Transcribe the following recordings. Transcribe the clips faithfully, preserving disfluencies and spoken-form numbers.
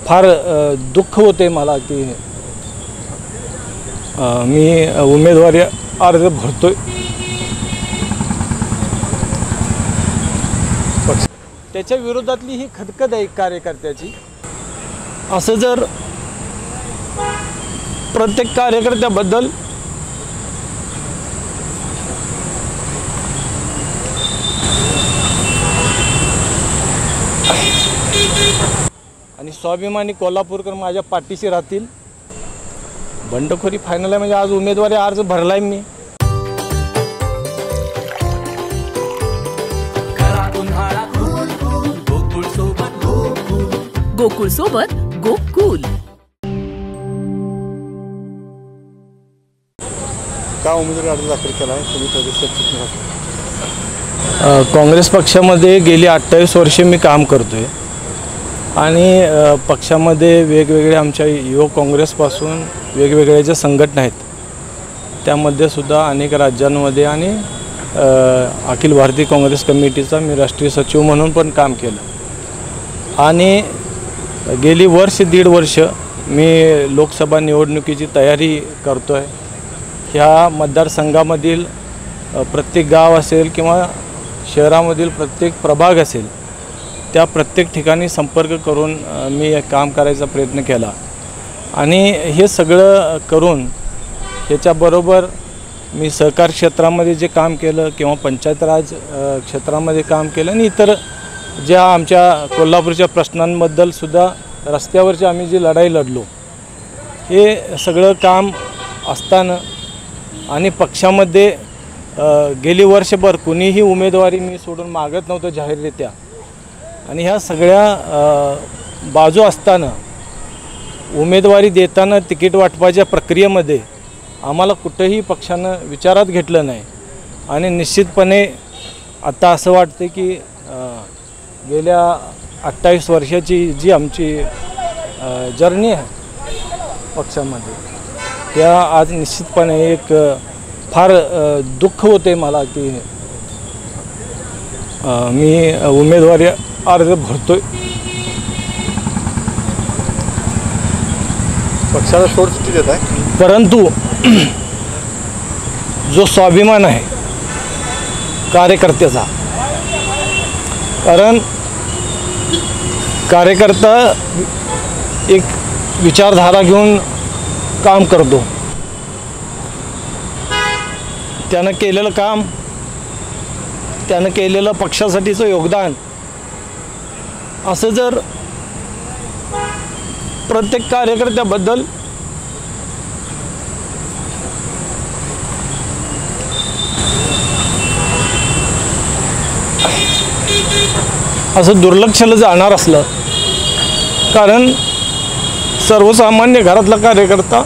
फार दुःख होते मला की मी उमेदवारी अर्ज भरतोय, त्याच्या विरोधातली ही खदखद आहे कार्यकर्त्याची। असं जर प्रत्येक कार्यकर्त्याबद्दल आणि स्वाभिमानी कोल्हापूरकर माझ्या पाठीशी राहतील। बंडखोरी फायनल आहे म्हणजे आज उमेदवारी अर्ज भरलाय मी। गोकुळ सोबत गोकुल। का उमेदवारी अर्ज दाखल केला आहे तुम्ही प्रदेशाध्यक्ष? काँग्रेस पक्षामध्ये गेली अठ्ठावीस वर्षे मी काम करतोय आणि पक्षामध्ये वेगवेगळे आमच्या युवक काँग्रेसपासून वेगवेगळ्या ज्या संघटना आहेत त्यामध्ये सुद्धा अनेक राज्यांमध्ये आणि अखिल भारतीय काँग्रेस कमिटीचा मी राष्ट्रीय सचिव म्हणून पण काम केलं आणि गेली वर्ष दीड वर्ष मी लोकसभा निवडणुकीची तयारी करतो आहे। ह्या मतदारसंघामधील प्रत्येक गाव असेल किंवा शहरामधील प्रत्येक प्रभाग असेल त्या प्रत्येक ठिकाणी संपर्क करून मी काम करायचा प्रयत्न केला आणि हे सगळं करून ह्याच्याबरोबर मी सहकार क्षेत्रामध्ये जे काम केलं किंवा पंचायत राज क्षेत्रामध्ये काम केलं आणि इतर ज्या आमच्या कोल्हापूरच्या प्रश्नांबद्दल सुद्धा रस्त्यावरची आम्ही जी लढाई लढलो हे सगळं काम असताना आणि पक्षामध्ये गेली वर्षभर कुणीही उमेदवारी मी सोडून मागत नव्हतं जाहीररित्या आणि ह्या सगळ्या बाजू असताना उमेदवारी देताना तिकीट वाटपाच्या प्रक्रियेमध्ये आम्हाला कुठंही पक्षानं विचारात घेतलं नाही आणि निश्चितपणे आता असं वाटतं की गेल्या अठ्ठावीस वर्षाची जी आमची जर्नी आहे पक्षामध्ये त्या आज निश्चितपणे एक फार दुःख होते मला की मी उमेदवारी अर्ज भरतोय। पक्षाला सोडचिठ्ठी देत आहे परंतु जो स्वाभिमान आहे कार्यकर्त्याचा, कारण कार्यकर्ता एक विचारधारा घेऊन काम करतो, त्यानं केलेलं काम, त्यानं केलेलं पक्षासाठीचं योगदान असं जर प्रत्येक कार्यकर्त्याबद्दल असं दुर्लक्षलं जाणार असलं, कारण सर्वसामान्य घरातला कार्यकर्ता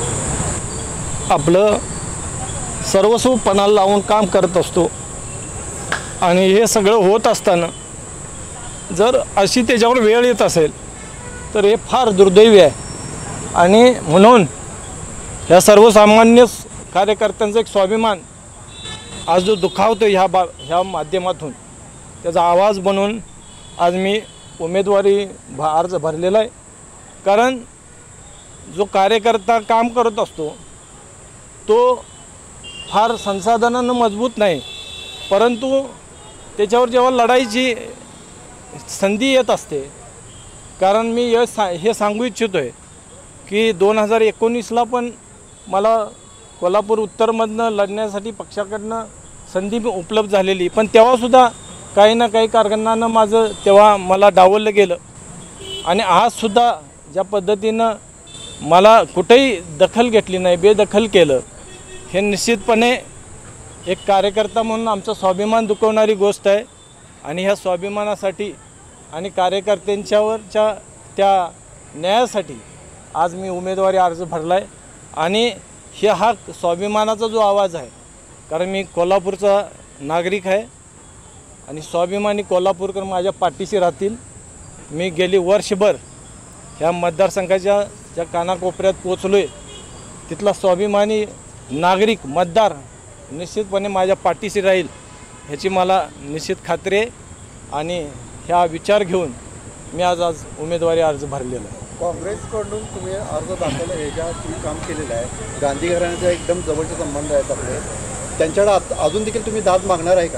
आपलं सर्वस्व पणाला लावून काम करत असतो आणि हे सगळं होत असताना जर अशी त्याच्यावर वेळ येत असेल तर हे फार दुर्दैवी आहे आणि म्हणून ह्या सर्वसामान्य कार्यकर्त्यांचा एक स्वाभिमान आज जो दुखावतो ह्या बा ह्या माध्यमातून त्याचा आवाज बनवून आज मी उमेदवारी भा अर्ज भरलेला आहे। कारण जो कार्यकर्ता काम करत असतो तो फार संसाधनानं मजबूत नाही, परंतु त्याच्यावर जेव्हा लढाईची संधी येत असते, कारण मी हे सा हे सांगू इच्छितो आहे की दोन हजार एकोणीसला पण मला कोल्हापूर उत्तरमधनं लढण्यासाठी पक्षाकडनं संधी उपलब्ध झालेली, पण तेव्हासुद्धा काही ना काही कारणानं माझं तेव्हा मला डावललं गेलं आणि आजसुद्धा ज्या पद्धतीनं मला कुठेही दखल घेतली नाही, बेदखल केलं, हे निश्चितपणे एक कार्यकर्ता म्हणून आमचा स्वाभिमान दुखवणारी गोष्ट आहे आणि ह्या स्वाभिमानासाठी आणि कार्यकर्त्यांच्यावरच्या त्या न्यायासाठी आज मी उमेदवारी अर्ज भरला आहे आणि हे हा स्वाभिमानाचा जो आवाज आहे, कारण मी कोल्हापूरचा नागरिक आहे आणि स्वाभिमानी कोल्हापूरकर माझ्या पाठीशी राहतील। मी गेली वर्षभर ह्या मतदारसंघाच्या ज्या कानाकोपऱ्यात पोचलो आहे तिथला स्वाभिमानी नागरिक मतदार निश्चितपणे माझ्या पाठीशी राहील ह्याची मला निश्चित खात्री आहे आणि ह्या विचार घेऊन मी आज आज उमेदवारी अर्ज भरलेला आहे। काँग्रेसकडून तुम्ही अर्ज दाखल ह्याच्या तुम्ही काम केलेलं आहे. गांधी घराण्याचा एकदम जवळचे संबंध आहेत आपले. त्यांच्याकडे आत- अजून देखील तुम्ही दाद मागणार आहे का?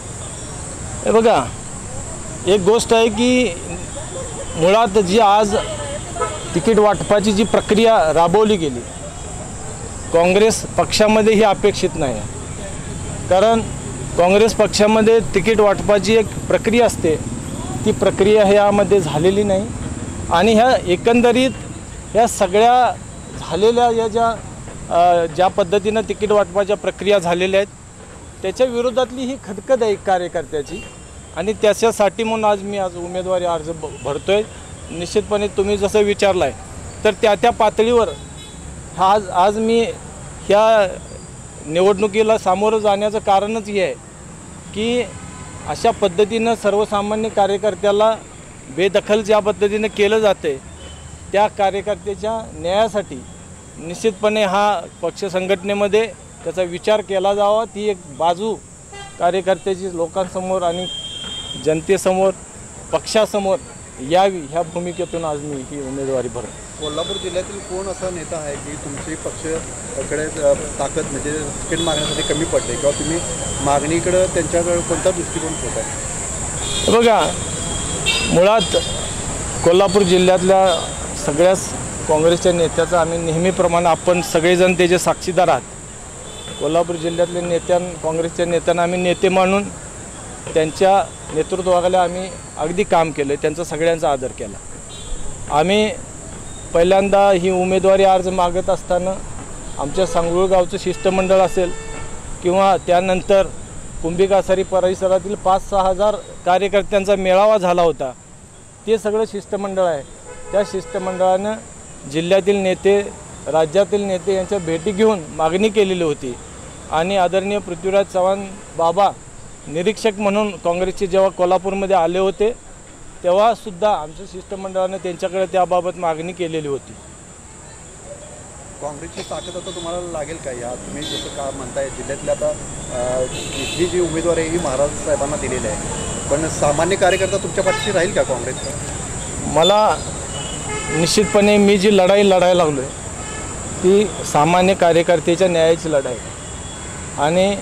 हे बघा, एक गोष्ट आहे की मुळात जी आज तिकीट वाटपाची जी प्रक्रिया राबवली गेली, काँग्रेस पक्षामध्ये ही अपेक्षित नाही आहे. कारण काँग्रेस पक्षामध्ये तिकीट वाटपाची एक प्रक्रिया असते, ती प्रक्रिया ह्यामध्ये झालेली नाही. आणि ह्या एकंदरीत ह्या सगळ्या झालेल्या या ज्या अ, ज्या पद्धतीनं तिकीट वाटपाच्या प्रक्रिया झालेल्या आहेत त्याच्या विरोधातली ही खदखद आहे कार्यकर्त्याची. आणि त्याच्यासाठी म्हणून आज मी आज उमेदवारी अर्ज ब भरतो आहे. निश्चितपणे तुम्ही जसं विचारलं आहे तर त्या त्या पातळीवर आज आज मी ह्या निवडणुकीला सामोरं जाण्याचं कारणच हे आहे की अशा पद्धतीनं सर्वसामान्य कार्यकर्त्याला बेदखल ज्या पद्धतीनं केलं जाते त्या कार्यकर्त्याच्या न्यायासाठी निश्चितपणे हा पक्ष संघटनेमध्ये त्याचा विचार केला जावा. ती एक बाजू कार्यकर्त्याची लोकांसमोर आणि जनतेसमोर पक्षासमोर यावी ह्या भूमिकेतून आज मी ही उमेदवारी भरतो. कोल्हापूर जिल्ह्यातील कोण असा नेता आहे की तुमची पक्षकडे ताकद म्हणजे तिकीट मागण्यासाठी कमी पडले किंवा तुम्ही मागणीकडं त्यांच्याकडे कोणता दृष्टिकोन होत आहे? बघा, मुळात कोल्हापूर जिल्ह्यातल्या सगळ्याच काँग्रेसच्या नेत्याचा आम्ही नेहमीप्रमाणे आपण सगळेजण त्याचे साक्षीदार आहात. कोल्हापूर जिल्ह्यातल्या नेत्यां काँग्रेसच्या नेत्यांना आम्ही नेते मानून त्यांच्या नेतृत्वाखाली आम्ही अगदी काम केलं आहे, त्यांचा सगळ्यांचा आदर केला. आम्ही पहिल्यांदा ही उमेदवारी अर्ज मागत असताना आमच्या सांगरूळ गावचं शिष्टमंडळ असेल किंवा त्यानंतर कुंभिकासारी परिसरातील पाच सहा हजार कार्यकर्त्यांचा मेळावा झाला होता. ते सगळं शिष्टमंडळ आहे. त्या शिष्टमंडळानं जिल्ह्यातील नेते, राज्यातील नेते यांच्या भेटी घेऊन मागणी केलेली होती. आणि आदरणीय पृथ्वीराज चव्हाण बाबा निरीक्षक म्हणून काँग्रेसचे जेव्हा कोल्हापूरमध्ये आले होते तेव्हासुद्धा आमच्या शिष्टमंडळानं त्यांच्याकडे त्याबाबत मागणी केलेली होती. काँग्रेसची ताकद आता तुम्हाला लागेल का? या तुम्ही जसं का म्हणताय जिल्ह्यातल्या आता इथली जी उमेदवार आहे ही महाराज साहेबांना दिलेली आहे, पण सामान्य कार्यकर्ता तुमच्या पाठीशी राहील का काँग्रेसचा? मला निश्चितपणे मी जी लढाई लढायला लागलो आहे ती सामान्य कार्यकर्त्याच्या न्यायाची लढाई. आणि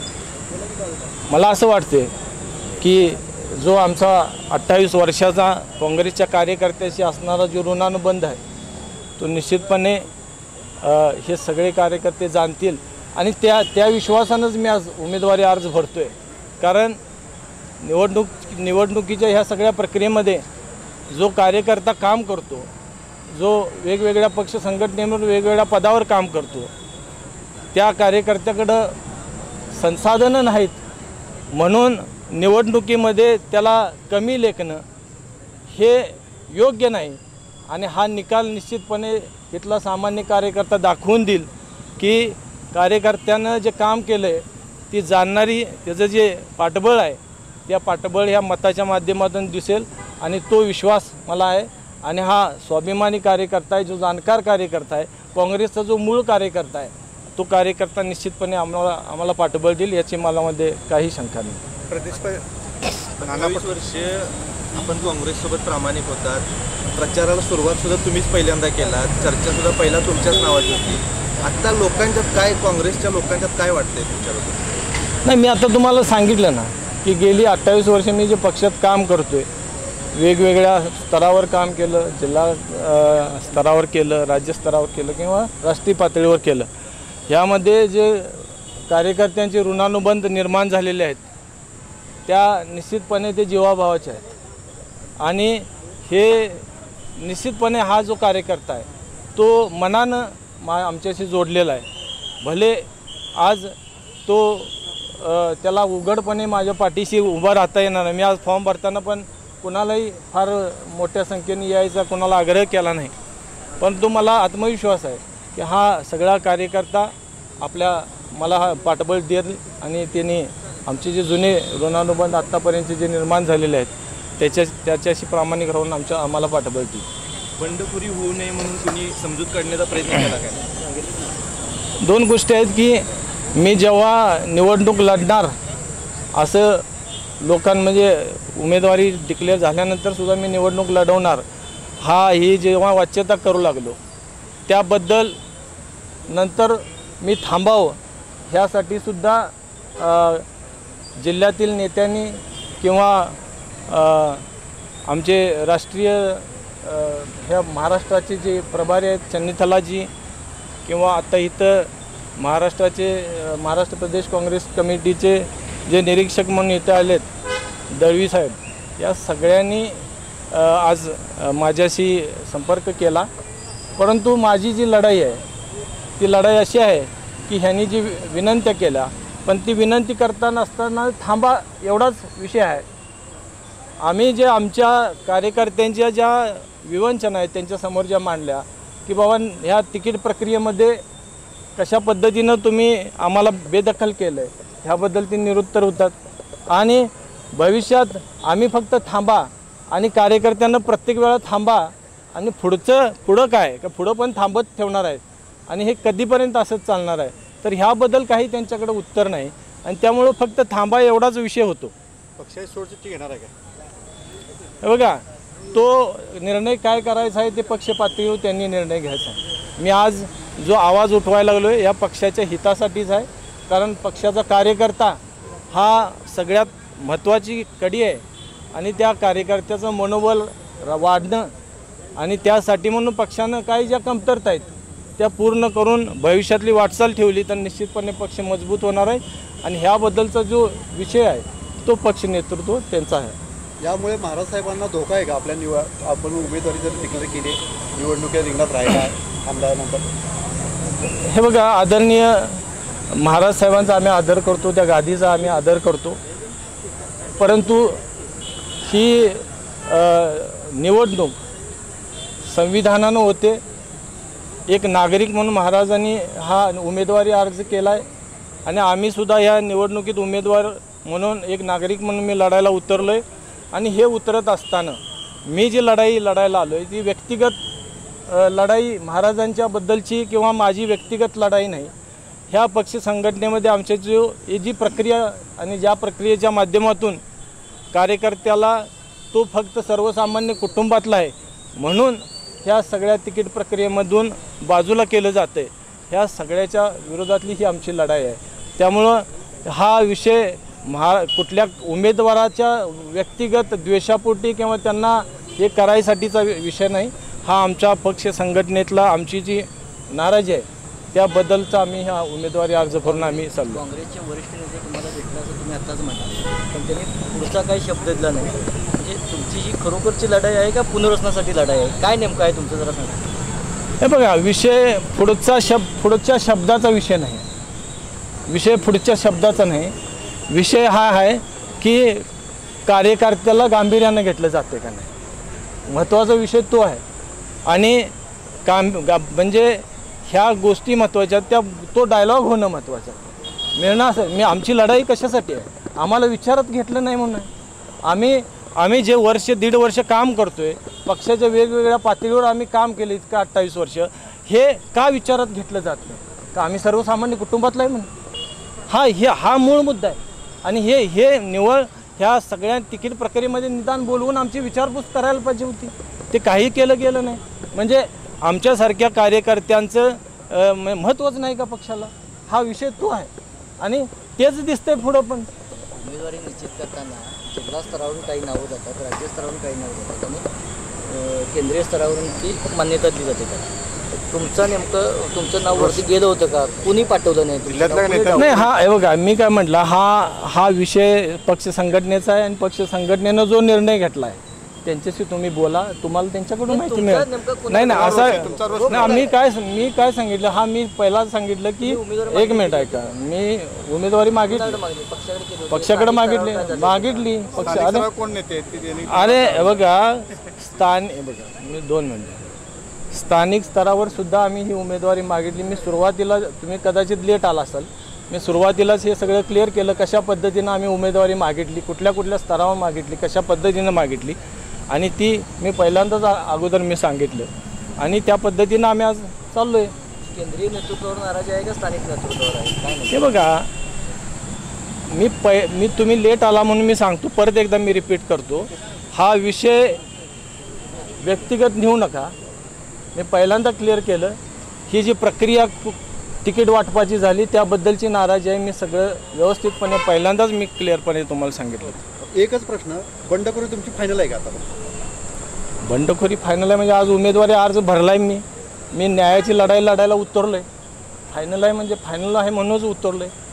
मला असं वाटते की जो आमचा अठ्ठावीस वर्षाचा काँग्रेसच्या कार्यकर्त्याशी असणारा जो ऋणानुबंध आहे तो निश्चितपणे हे सगळे कार्यकर्ते जाणतील. आणि त्या त्या विश्वासानंच मी आज उमेदवारी अर्ज भरतो आहे. कारण निवडणूक निवडणुकीच्या ह्या सगळ्या प्रक्रियेमध्ये जो कार्यकर्ता काम करतो, जो वेगवेगळ्या पक्ष संघटनेवर वेगवेगळ्या पदावर काम करतो, त्या कार्यकर्त्याकडं संसाधनं नाहीत म्हणून निवडणुकीमध्ये त्याला कमी लेखणं हे योग्य नाही. आणि हा निकाल निश्चितपणे इथला सामान्य कार्यकर्ता दाखवून देईल की कार्यकर्त्यानं जे काम केलं आहे ती जाणणारी त्याचं जे पाठबळ आहे त्या पाठबळ ह्या मताच्या माध्यमातून दिसेल. आणि तो विश्वास मला आहे. आणि हा स्वाभिमानी कार्यकर्ता आहे, जो जाणकार कार्यकर्ता आहे, काँग्रेसचा जो मूळ कार्यकर्ता आहे तो कार्यकर्ता निश्चितपणे आम्हाला आम्हाला पाठबळ देईल याची मला मध्ये काही शंका नाही. प्रदेश अठ्ठावीस वर्षे आपण काँग्रेससोबत प्रामाणिक होतात. प्रचाराला सुरुवातसुद्धा तुम्हीच पहिल्यांदा केला, चर्चासुद्धा पहिला तुमच्याच नावाची होती. आत्ता लोकांच्यात काय, काँग्रेसच्या लोकांच्यात काय वाटतंय तुमच्याबद्दल? नाही, मी आता तुम्हाला सांगितलं ना की गेली अठ्ठावीस वर्ष मी जे पक्षात काम करतो आहे, वेगवेगळ्या स्तरावर काम केलं, जिल्हा स्तरावर केलं, राज्यस्तरावर केलं किंवा राष्ट्रीय पातळीवर केलं. ह्यामध्ये जे कार्यकर्त्यांचे ऋणानुबंध निर्माण झालेले आहेत त्या निश्चितपणे ते जीवाभावाचे आहेत. आणि हे निश्चितपणे हा जो कार्यकर्ता आहे तो मनानं मा आमच्याशी जोडलेला आहे. भले आज तो त्याला उघडपणे माझ्या पाठीशी उभा राहता येणार नाही. मी आज फॉर्म भरताना पण कुणालाही फार मोठ्या संख्येने यायचा कुणाला आग्रह केला नाही, परंतु मला आत्मविश्वास आहे की हा सगळा कार्यकर्ता आपल्या मला हा पाठबळ देईल. आणि त्यांनी आमचे जे जुने ऋणानुबंध आत्तापर्यंत जे निर्माण झालेले आहेत त्याच्या त्याच्याशी प्रामाणिक राहून आमच्या आम्हाला पाठबळ देईल. बंडखोरी होऊ नये म्हणून तुम्ही समजूत काढण्याचा प्रयत्न केला काय? दोन गोष्टी आहेत की मी जेव्हा निवडणूक लढणार असं लोकां म्हणजे उमेदवारी डिक्लेअर झाल्यानंतर सुद्धा मी निवडणूक लढवणार हा ही जेव्हा वाच्यता करू लागलो त्याबद्दल नंतर मी थांबावं ह्यासाठी सुद्धा अ, जिल्ह्यातील नेत्यांनी किंवा अ, आमचे राष्ट्रीय अ, ह्या महाराष्ट्राचे जे प्रभारी आहेत चन्नीथलाजी किंवा आता इथं महाराष्ट्राचे अ, महाराष्ट्र प्रदेश काँग्रेस कमिटीचे जे निरीक्षक म्हणून इथं आलेत दळवी साहेब या सगळ्यांनी अ, आज अ, माझ्याशी संपर्क केला. परंतु माझी जी लढाई आहे ती लढाई अशी आहे की ह्यांनी जी विनंत्या केल्या पण ती विनंती करताना असताना थांबा एवढाच विषय आहे. आम्ही जे आमच्या कार्यकर्त्यांच्या ज्या विवंचना आहेत त्यांच्यासमोर ज्या मांडल्या की बाबा ह्या तिकीट प्रक्रियेमध्ये कशा पद्धतीनं तुम्ही आम्हाला बेदखल केलं आहे ह्याबद्दल ती निरुत्तर होतात आणि भविष्यात आम्ही फक्त थांबा आणि कार्यकर्त्यांना प्रत्येक वेळा थांबा आणि पुढचं पुढं काय का पुढं पण थांबत ठेवणार आहे आणि हे कधीपर्यंत असंच चालणार आहे तर ह्याबद्दल काही त्यांच्याकडे उत्तर नाही आणि त्यामुळं फक्त थांबा एवढाच विषय होतो. पक्षाची सोडचिठ्ठी घेणार आहे का? हे बघा तो निर्णय काय करायचा आहे ते पक्ष पातळीवर त्यांनी निर्णय घ्यायचा आहे. मी आज जो आवाज उठवायला लागलो आहे या पक्षाच्या हितासाठीच आहे कारण पक्षाचा कार्यकर्ता हा सगळ्यात महत्त्वाची कडी आहे आणि त्या कार्यकर्त्याचं मनोबल वाढणं आणि त्यासाठी म्हणून पक्षानं काही ज्या कमतरता आहेत त्या पूर्ण करून भविष्यातली वाटचाल ठेवली तर निश्चितपणे पक्ष मजबूत होणार आहे आणि ह्याबद्दलचा जो विषय आहे तो पक्ष नेतृत्व त्यांचा आहे. यामुळे महाराज साहेबांना धोका आहे का आपल्या निवड आपण उमेदवारी जर डिक्लेअर केली निवडणुकीत रिंगणात राहिला आमदारानंतर? हे बघा आदरणीय महाराज साहेबांचा आम्ही आदर करतो त्या गादीचा आम्ही आदर करतो परंतु ही अ, निवडणूक संविधानानं होते. एक नागरिक म्हणून महाराजांनी हा उमेदवारी अर्ज केला आहे आणि आम्हीसुद्धा ह्या निवडणुकीत उमेदवार म्हणून एक नागरिक म्हणून मी लढायला उतरलो आहे आणि हे उतरत असताना मी जी लढाई लढायला आलो आहे ती व्यक्तिगत अ, लढाई महाराजांच्याबद्दलची किंवा माझी व्यक्तिगत लढाई नाही. ह्या पक्ष संघटनेमध्ये आमच्या जो ही जी प्रक्रिया आणि ज्या प्रक्रियेच्या माध्यमातून कार्यकर्त्याला तो फक्त सर्वसामान्य कुटुंबातला आहे म्हणून ह्या सगळ्या तिकीट प्रक्रियेमधून बाजूला केलं जातं आहे ह्या सगळ्याच्या विरोधातली ही आमची लढाई आहे. त्यामुळं हा विषय महा कुठल्या उमेदवाराच्या व्यक्तिगत द्वेषापोटी किंवा त्यांना हे करायसाठीचा विषय नाही. हा आमच्या पक्ष संघटनेतला आमची जी नाराजी आहे त्याबद्दलचा आम्ही हा उमेदवारी अर्ज करून आम्ही चाललो. काँग्रेसचे वरिष्ठ नेते तुम्हाला भेटला असं तुम्ही आत्ताच म्हणाल पण त्यांनी पुढचा काही शब्द दिला नाही. म्हणजे तुमची जी खरोखरची लढाई आहे का पुनर्वसनासाठी लढाई आहे काय नेमकं आहे तुमचं जरा सांगा. हे बघा विषय पुढचा शब्द पुढच्या शब्दाचा विषय नाही. विषय पुढच्या शब्दाचा नाही. विषय हा आहे की कार्यकर्त्याला गांभीर्यानं घेतलं जाते का नाही महत्त्वाचा विषय तो आहे आणि काम गा म्हणजे ह्या गोष्टी महत्त्वाच्या त्या तो डायलॉग होणं महत्त्वाचं आहे. मिळणं असं मी आमची लढाई कशासाठी आहे आम्हाला विचारात घेतलं नाही म्हणून आम्ही आम्ही जे वर्ष दीड वर्ष काम करतो आहे पक्षाच्या वेगवेगळ्या पातळीवर आम्ही काम केलं इतकं अठ्ठावीस वर्ष हे का विचारात घेतलं जात नाही का आम्ही सर्वसामान्य कुटुंबातला आहे म्हणून हा हे हा मूळ मुद्दा आहे आणि हे हे निवड ह्या सगळ्या तिकीट प्रक्रियेमध्ये निदान बोलवून आमची विचारपूस करायला पाहिजे होती. ते काही केलं गेलं नाही म्हणजे आमच्यासारख्या कार्यकर्त्यांचं महत्त्वच नाही का पक्षाला हा विषय तो आहे आणि तेच दिसतंय पुढं. पण उमेदवारी निश्चित करताना जिल्हा स्तरावरून काही नावं जातात राज्य स्तरावरून काही नावं जातात आणि अ, केंद्रीय स्तरावरून ती मान्यता दिली जाते त्याला. तुमचं नेमकं तुमचं नाव वरती गेलं होतं का कुणी पाठवलं नाही तुमचं नाव? नाही हा हे बघा मी काय म्हटलं हा हा विषय पक्ष संघटनेचा आहे आणि पक्ष संघटनेनं जो निर्णय घेतला आहे त्यांच्याशी तुम्ही बोला तुम्हाला त्यांच्याकडून माहिती तुमचा मिळेल. नेमका कोणाचा नाही नाही तुमचा असं नाही मी काय मी काय सांगितलं हा मी पहिला सांगितलं की उमेदवारी एक मिनिट आहे का मी उमेदवारी मागितली कोणाकडे मागणी? पक्षाकडे केली होती? पक्षाकडे स्थानिक मागितली स्तरावर काय झालं? मागितली पक्ष अरे कोण नेते अरे हे बघा स्थान हे बघा मी दोन मिनटं स्थानिक स्तरावर सुद्धा आम्ही ही उमेदवारी मागितली. मी सुरुवातीला तुम्ही कदाचित लेट आला असाल मी सुरुवातीलाच हे सगळं क्लिअर केलं कशा पद्धतीनं आम्ही उमेदवारी मागितली कुठल्या कुठल्या स्तरावर मागितली कशा पद्धतीनं मागितली आणि ती मी पहिल्यांदाच अगोदर मी सांगितलं आणि त्या पद्धतीनं आम्ही आज चाललो आहे. केंद्रीय नेतृत्वावर नाराजी आहे का स्थानिक नेतृत्वावर आहे काय नाही? हे बघा मी पै मी तुम्ही लेट आला म्हणून मी सांगतो परत एकदा मी रिपीट करतो हा विषय व्यक्तिगत नेऊ नका. मी पहिल्यांदा क्लिअर केलं, ही जी प्रक्रिया कु- तिकीट वाटपाची झाली त्याबद्दलची नाराजी आहे. मी सगळं व्यवस्थितपणे पहिल्यांदाच मी क्लिअरपणे तुम्हाला सांगितलं. एकच प्रश्न, बंडखोरी तुमची फायनल आहे का आता? बंडखोरी फायनल आहे म्हणजे आज उमेदवारी अर्ज भरला आहे मी मी न्यायाची लढाई लढायला उतरलो आहे. फायनल आहे म्हणजे फायनल आहे म्हणूनच उतरलो आहे.